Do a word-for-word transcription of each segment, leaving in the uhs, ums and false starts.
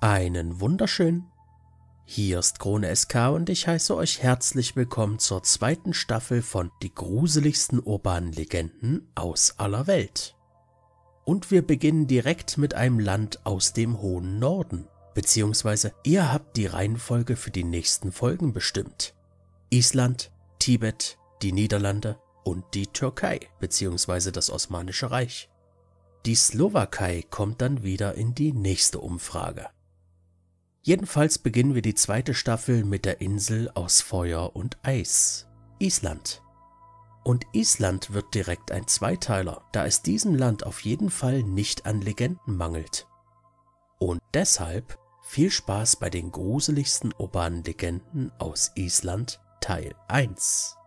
Einen wunderschönen. Hier ist Krone S K und ich heiße euch herzlich willkommen zur zweiten Staffel von Die gruseligsten urbanen Legenden aus aller Welt. Und wir beginnen direkt mit einem Land aus dem hohen Norden, beziehungsweise ihr habt die Reihenfolge für die nächsten Folgen bestimmt. Island, Tibet, die Niederlande und die Türkei, beziehungsweise das Osmanische Reich. Die Slowakei kommt dann wieder in die nächste Umfrage. Jedenfalls beginnen wir die zweite Staffel mit der Insel aus Feuer und Eis, Island. Und Island wird direkt ein Zweiteiler, da es diesem Land auf jeden Fall nicht an Legenden mangelt. Und deshalb viel Spaß bei den gruseligsten urbanen Legenden aus Island Teil eins.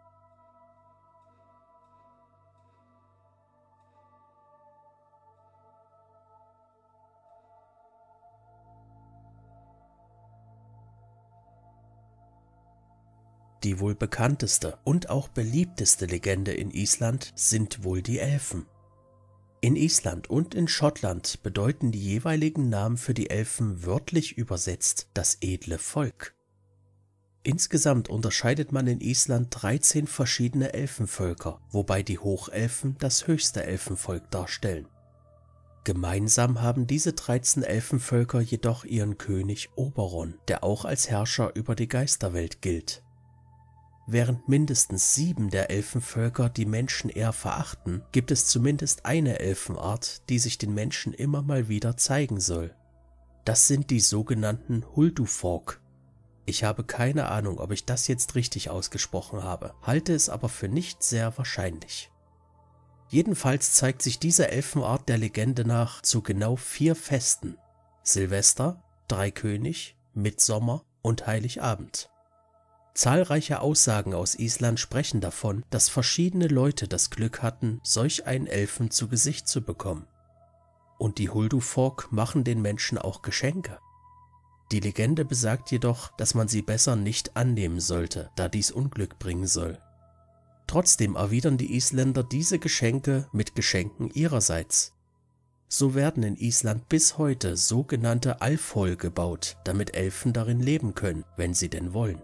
Die wohl bekannteste und auch beliebteste Legende in Island sind wohl die Elfen. In Island und in Schottland bedeuten die jeweiligen Namen für die Elfen wörtlich übersetzt das edle Volk. Insgesamt unterscheidet man in Island dreizehn verschiedene Elfenvölker, wobei die Hochelfen das höchste Elfenvolk darstellen. Gemeinsam haben diese dreizehn Elfenvölker jedoch ihren König Oberon, der auch als Herrscher über die Geisterwelt gilt. Während mindestens sieben der Elfenvölker die Menschen eher verachten, gibt es zumindest eine Elfenart, die sich den Menschen immer mal wieder zeigen soll. Das sind die sogenannten Huldufolk. Ich habe keine Ahnung, ob ich das jetzt richtig ausgesprochen habe, halte es aber für nicht sehr wahrscheinlich. Jedenfalls zeigt sich diese Elfenart der Legende nach zu genau vier Festen: Silvester, Dreikönig, Mittsommer und Heiligabend. Zahlreiche Aussagen aus Island sprechen davon, dass verschiedene Leute das Glück hatten, solch einen Elfen zu Gesicht zu bekommen. Und die Huldufolk machen den Menschen auch Geschenke. Die Legende besagt jedoch, dass man sie besser nicht annehmen sollte, da dies Unglück bringen soll. Trotzdem erwidern die Isländer diese Geschenke mit Geschenken ihrerseits. So werden in Island bis heute sogenannte Alfhol gebaut, damit Elfen darin leben können, wenn sie denn wollen.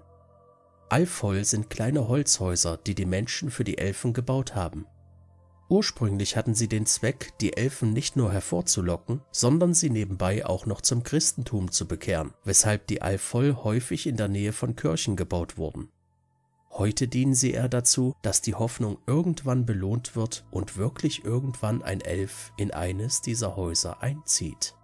Alfhol sind kleine Holzhäuser, die die Menschen für die Elfen gebaut haben. Ursprünglich hatten sie den Zweck, die Elfen nicht nur hervorzulocken, sondern sie nebenbei auch noch zum Christentum zu bekehren, weshalb die Alfhol häufig in der Nähe von Kirchen gebaut wurden. Heute dienen sie eher dazu, dass die Hoffnung irgendwann belohnt wird und wirklich irgendwann ein Elf in eines dieser Häuser einzieht.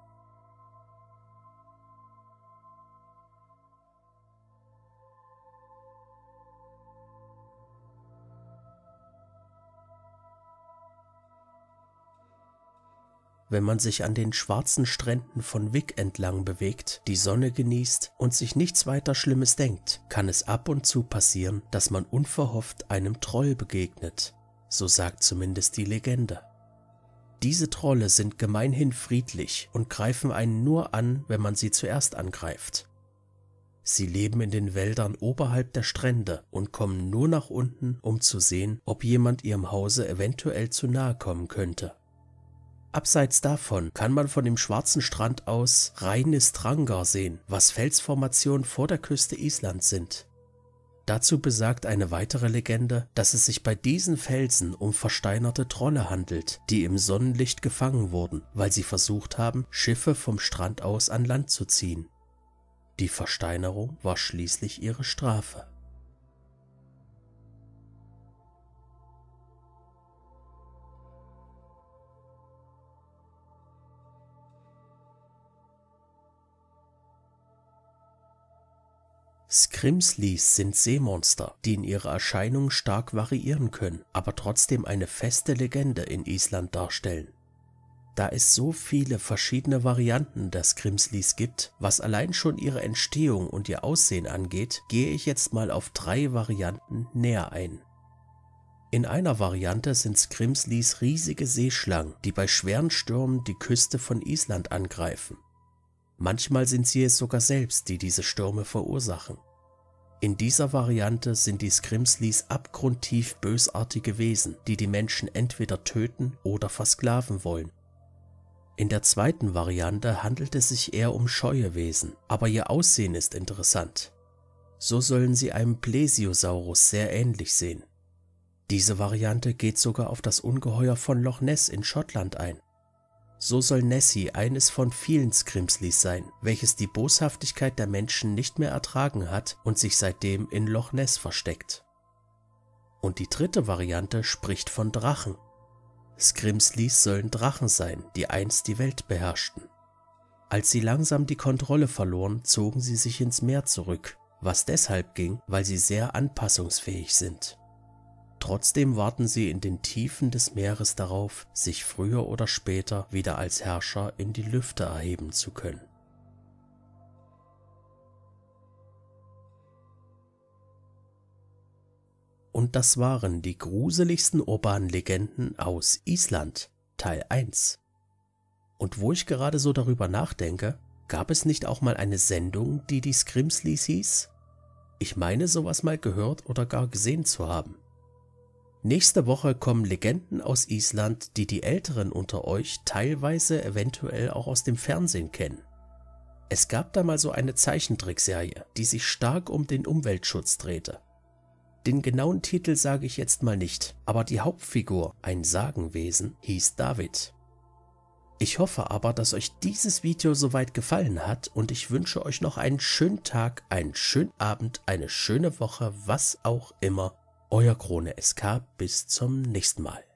Wenn man sich an den schwarzen Stränden von Wick entlang bewegt, die Sonne genießt und sich nichts weiter Schlimmes denkt, kann es ab und zu passieren, dass man unverhofft einem Troll begegnet. So sagt zumindest die Legende. Diese Trolle sind gemeinhin friedlich und greifen einen nur an, wenn man sie zuerst angreift. Sie leben in den Wäldern oberhalb der Strände und kommen nur nach unten, um zu sehen, ob jemand ihrem Hause eventuell zu nahe kommen könnte. Abseits davon kann man von dem schwarzen Strand aus Reynisdrangar sehen, was Felsformationen vor der Küste Islands sind. Dazu besagt eine weitere Legende, dass es sich bei diesen Felsen um versteinerte Trolle handelt, die im Sonnenlicht gefangen wurden, weil sie versucht haben, Schiffe vom Strand aus an Land zu ziehen. Die Versteinerung war schließlich ihre Strafe. Skrimslis sind Seemonster, die in ihrer Erscheinung stark variieren können, aber trotzdem eine feste Legende in Island darstellen. Da es so viele verschiedene Varianten der Skrimslis gibt, was allein schon ihre Entstehung und ihr Aussehen angeht, gehe ich jetzt mal auf drei Varianten näher ein. In einer Variante sind Skrimslis riesige Seeschlangen, die bei schweren Stürmen die Küste von Island angreifen. Manchmal sind sie es sogar selbst, die diese Stürme verursachen. In dieser Variante sind die Skrimslis abgrundtief bösartige Wesen, die die Menschen entweder töten oder versklaven wollen. In der zweiten Variante handelt es sich eher um scheue Wesen, aber ihr Aussehen ist interessant. So sollen sie einem Plesiosaurus sehr ähnlich sehen. Diese Variante geht sogar auf das Ungeheuer von Loch Ness in Schottland ein. So soll Nessie eines von vielen Skrimslis sein, welches die Boshaftigkeit der Menschen nicht mehr ertragen hat und sich seitdem in Loch Ness versteckt. Und die dritte Variante spricht von Drachen. Skrimslis sollen Drachen sein, die einst die Welt beherrschten. Als sie langsam die Kontrolle verloren, zogen sie sich ins Meer zurück, was deshalb ging, weil sie sehr anpassungsfähig sind. Trotzdem warten sie in den Tiefen des Meeres darauf, sich früher oder später wieder als Herrscher in die Lüfte erheben zu können. Und das waren die gruseligsten urbanen Legenden aus Island, Teil eins. Und wo ich gerade so darüber nachdenke, gab es nicht auch mal eine Sendung, die die Skrimslis hieß? Ich meine, sowas mal gehört oder gar gesehen zu haben. Nächste Woche kommen Legenden aus Island, die die Älteren unter euch teilweise eventuell auch aus dem Fernsehen kennen. Es gab da mal so eine Zeichentrickserie, die sich stark um den Umweltschutz drehte. Den genauen Titel sage ich jetzt mal nicht, aber die Hauptfigur, ein Sagenwesen, hieß David. Ich hoffe aber, dass euch dieses Video soweit gefallen hat und ich wünsche euch noch einen schönen Tag, einen schönen Abend, eine schöne Woche, was auch immer. Euer Krone S K, bis zum nächsten Mal.